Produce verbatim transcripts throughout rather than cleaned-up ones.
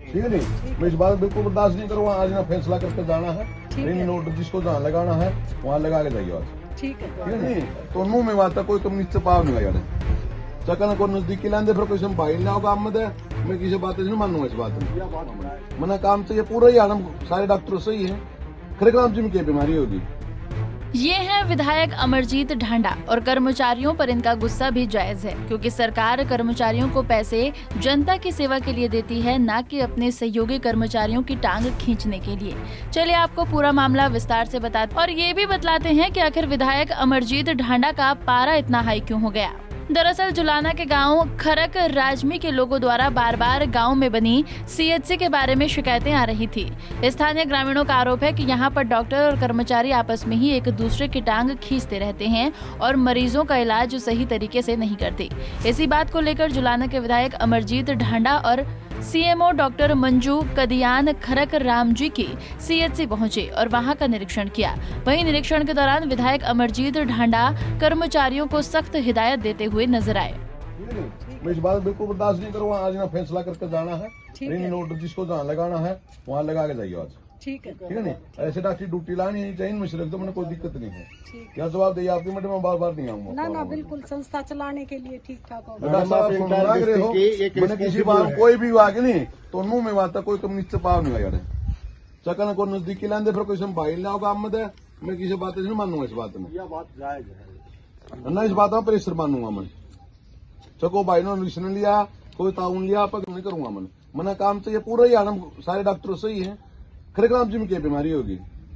ठीक है नहीं, मैं इस बात बिल्कुल बर्दाश्त नहीं करूँगा। आज ना फैसला करके जाना है, रिंग नोट जिसको जहाँ लगाना है वहाँ लगा के जाइए आज। ठीक है ठीक है नहीं, तो मुंह में बात है, कोई कम नीचे पाव नहीं लगा चकन को नजदीकी लाते फिर कोई भाई ना काम में दे, मैं किसी बात नहीं मानूंगा इस बात में। मना काम से ये पूरा ही आलम सारे डॉक्टर सही है, खरे काम जी में क्या बीमारी होगी। ये है विधायक अमरजीत ढांडा और कर्मचारियों पर इनका गुस्सा भी जायज है, क्योंकि सरकार कर्मचारियों को पैसे जनता की सेवा के लिए देती है, न कि अपने सहयोगी कर्मचारियों की टांग खींचने के लिए। चलिए आपको पूरा मामला विस्तार से बताते और ये भी बतलाते हैं कि आखिर विधायक अमरजीत ढांडा का पारा इतना हाई क्यों हो गया। दरअसल जुलाना के गांव खरक राजमी के लोगों द्वारा बार बार गांव में बनी सीएचसी के बारे में शिकायतें आ रही थी। स्थानीय ग्रामीणों का आरोप है कि यहां पर डॉक्टर और कर्मचारी आपस में ही एक दूसरे की टांग खींचते रहते हैं और मरीजों का इलाज सही तरीके से नहीं करते। इसी बात को लेकर जुलाना के विधायक अमरजीत ढांडा और सीएमओ डॉक्टर मंजू कदियान खरक रामजी की सीएचसी पहुंचे और वहां का निरीक्षण किया। वहीं निरीक्षण के दौरान विधायक अमरजीत ढांडा कर्मचारियों को सख्त हिदायत देते हुए नजर आए। मैं इस बात बिल्कुल बर्दाश्त नहीं करूँगा। आज ना फैसला करके जाना है, रिंग नोट जिसको जहाँ लगाना है वहाँ लगा के जाइए आज। ठीक है ठीक है नहीं, ऐसे डॉक्टर ड्यूटी लानी नहीं चाहिए, मुझे लगता है कोई दिक्कत नहीं है। क्या जवाब दिया आपकी मैडम, मैं बार बार नहीं आऊंगा। ना ना बिल्कुल संस्था चलाने के लिए ठीक ठाक होगा। मैंने किसी बार कोई भी आगे नहीं तो मुंह में बात है, कोई कम नीचे पाव नहीं लगा चकन को नजदीकी लाते फिर कोई भाई ना काम में दे, मैं किसी बात नहीं मानूंगा इस बात में। ना इस बात में प्रेशर मानूंगा मैं, चको भाई ने निरीक्षण लिया, कोई ताउन लिया, पर नहीं करूंगा मैं। मना काम से ये पूरा ही आलम सारे डॉक्टर सही है, खरे काम जी में क्या बीमारी होगी।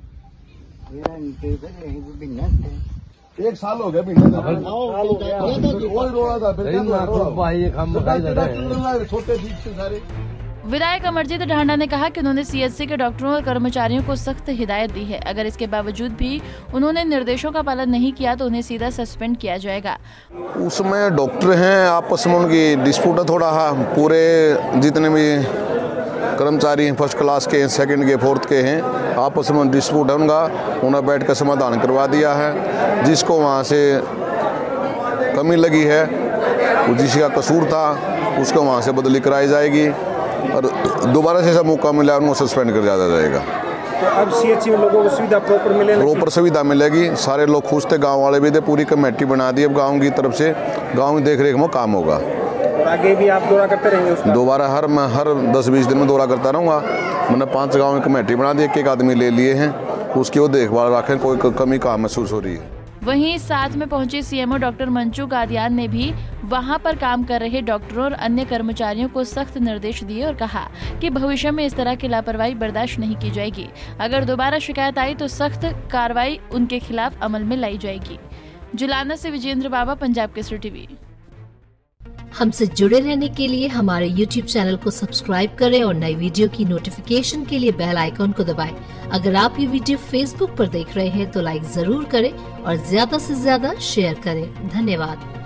एक साल हो गया छोटे ठीक से सारे। विधायक अमरजीत ढांडा ने कहा कि उन्होंने सीएचसी के डॉक्टरों और कर्मचारियों को सख्त हिदायत दी है। अगर इसके बावजूद भी उन्होंने निर्देशों का पालन नहीं किया तो उन्हें सीधा सस्पेंड किया जाएगा। उसमें डॉक्टर हैं, आपस में उनकी डिस्प्यूट है थोड़ा, पूरे जितने भी कर्मचारी हैं फर्स्ट क्लास के, सेकंड के, फोर्थ के हैं, आपस में डिस्प्यूट है उनका, उन्हें बैठ कर समाधान करवा दिया है। जिसको वहाँ से कमी लगी है, जिसका कसूर था, उसको वहाँ से बदली कराई जाएगी और दोबारा से ऐसा मौका मिला उनको सस्पेंड कर दिया जाएगा। तो अब सीएचसी में लोगों को सुविधा प्रॉपर मिलेगी, प्रॉपर सुविधा मिलेगी। सारे लोग खुश थे, गाँव वाले भी थे, पूरी कमेटी बना दी अब गाँव की तरफ से, गाँव की देख रेख में काम होगा। और आगे भी आप दौरा करते रहेंगे उसका? दोबारा हर मैं हर दस बीस दिन में दौरा करता रहूँगा। मैंने पांच गांव में कमेटी बना दी, एक एक आदमी ले लिए हैं, उसकी वो देखभाल रखें, कोई कमी कहाँ महसूस हो रही है। वहीं साथ में पहुंचे सीएमओ डॉक्टर मंजू कादियान ने भी वहां पर काम कर रहे डॉक्टरों और अन्य कर्मचारियों को सख्त निर्देश दिए और कहा कि भविष्य में इस तरह की लापरवाही बर्दाश्त नहीं की जाएगी। अगर दोबारा शिकायत आई तो सख्त कार्रवाई उनके खिलाफ अमल में लाई जाएगी। जुलाना से विजेंद्र बाबा, पंजाब केसरी टीवी। हमसे जुड़े रहने के लिए हमारे यूट्यूब चैनल को सब्सक्राइब करें और नई वीडियो की नोटिफिकेशन के लिए बेल आइकॉन को दबाएं। अगर आप ये वीडियो फेसबुक पर देख रहे हैं तो लाइक जरूर करें और ज्यादा से ज्यादा शेयर करें। धन्यवाद।